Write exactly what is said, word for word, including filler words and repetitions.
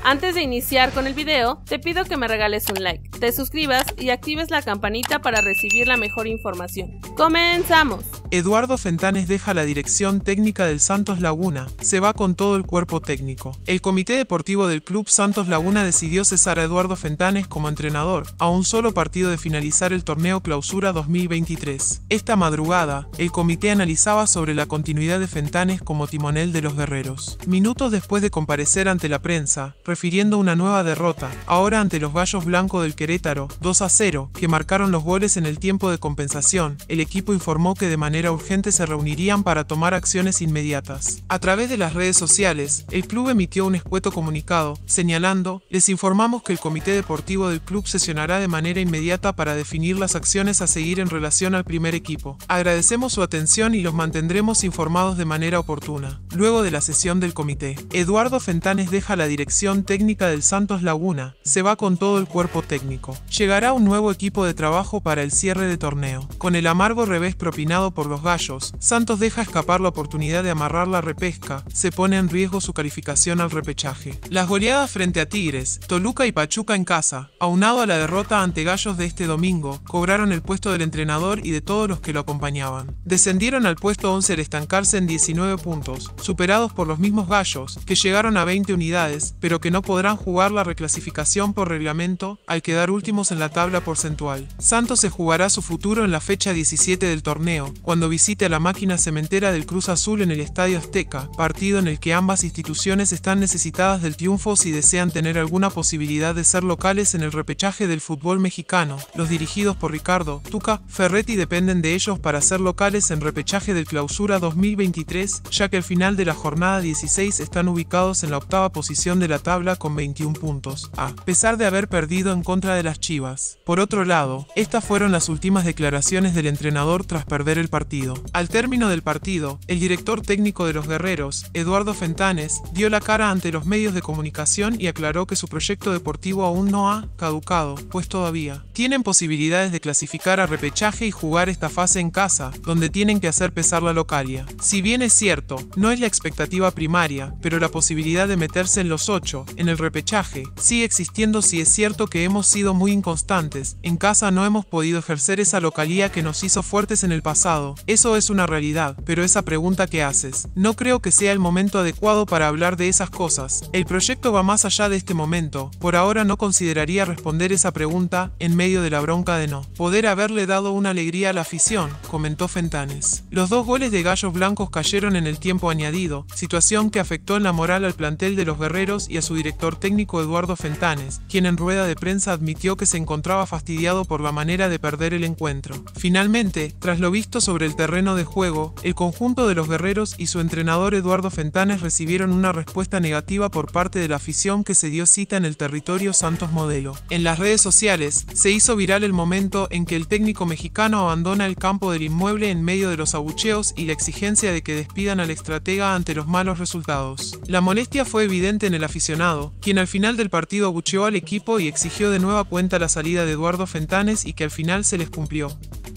Antes de iniciar con el video, te pido que me regales un like, te suscribas y actives la campanita para recibir la mejor información. ¡Comenzamos! Eduardo Fentanes deja la dirección técnica del Santos Laguna, se va con todo el cuerpo técnico. El comité deportivo del club Santos Laguna decidió cesar a Eduardo Fentanes como entrenador, a un solo partido de finalizar el torneo Clausura dos mil veintitrés. Esta madrugada, el comité analizaba sobre la continuidad de Fentanes como timonel de los guerreros. Minutos después de comparecer ante la prensa, refiriendo una nueva derrota, ahora ante los Gallos Blancos del Querétaro, dos a cero, que marcaron los goles en el tiempo de compensación, el equipo informó que de manera urgente se reunirían para tomar acciones inmediatas. A través de las redes sociales, el club emitió un escueto comunicado, señalando: les informamos que el comité deportivo del club sesionará de manera inmediata para definir las acciones a seguir en relación al primer equipo. Agradecemos su atención y los mantendremos informados de manera oportuna. Luego de la sesión del comité, Eduardo Fentanes deja la dirección técnica del Santos Laguna, se va con todo el cuerpo técnico. Llegará un nuevo equipo de trabajo para el cierre de torneo. Con el amargo revés propinado por los Gallos, Santos deja escapar la oportunidad de amarrar la repesca, se pone en riesgo su calificación al repechaje. Las goleadas frente a Tigres, Toluca y Pachuca en casa, aunado a la derrota ante Gallos de este domingo, cobraron el puesto del entrenador y de todos los que lo acompañaban. Descendieron al puesto once al estancarse en diecinueve puntos, superados por los mismos Gallos, que llegaron a veinte unidades, pero que no podrán jugar la reclasificación por reglamento, al quedar últimos en la tabla porcentual. Santos se jugará su futuro en la fecha diecisiete del torneo, cuando visite a la máquina cementera del Cruz Azul en el Estadio Azteca, partido en el que ambas instituciones están necesitadas del triunfo si desean tener alguna posibilidad de ser locales en el repechaje del fútbol mexicano. Los dirigidos por Ricardo Tuca Ferretti dependen de ellos para ser locales en repechaje del Clausura dos mil veintitrés, ya que al final de la jornada dieciséis están ubicados en la octava posición de la tabla con veintiún puntos, a pesar de haber perdido en contra de las Chivas. Por otro lado, estas fueron las últimas declaraciones del entrenador tras perder el partido. Al término del partido, el director técnico de los guerreros, Eduardo Fentanes, dio la cara ante los medios de comunicación y aclaró que su proyecto deportivo aún no ha caducado, pues todavía tienen posibilidades de clasificar a repechaje y jugar esta fase en casa, donde tienen que hacer pesar la localia. Si bien es cierto, no es la expectativa primaria, pero la posibilidad de meterse en los ocho, en el repechaje, sigue existiendo si es cierto que hemos sido muy inconstantes. En casa no hemos podido ejercer esa localía que nos hizo fuertes en el pasado. Eso es una realidad, pero esa pregunta que haces, no creo que sea el momento adecuado para hablar de esas cosas. El proyecto va más allá de este momento. Por ahora no consideraría responder esa pregunta en medio de la bronca de no poder haberle dado una alegría a la afición, comentó Fentanes. Los dos goles de Gallos Blancos cayeron en el tiempo añadido, situación que afectó en la moral al plantel de los guerreros y a su director técnico Eduardo Fentanes, quien en rueda de prensa admitió que se encontraba fastidiado por la manera de perder el encuentro. Finalmente, tras lo visto sobre el terreno de juego, el conjunto de los guerreros y su entrenador Eduardo Fentanes recibieron una respuesta negativa por parte de la afición que se dio cita en el territorio Santos Modelo. En las redes sociales, se hizo viral el momento en que el técnico mexicano abandona el campo del inmueble en medio de los abucheos y la exigencia de que despidan al estratega ante los malos resultados. La molestia fue evidente en el aficionado, quien al final del partido abucheó al equipo y exigió de nueva cuenta la salida de Eduardo Fentanes y que al final se les cumplió.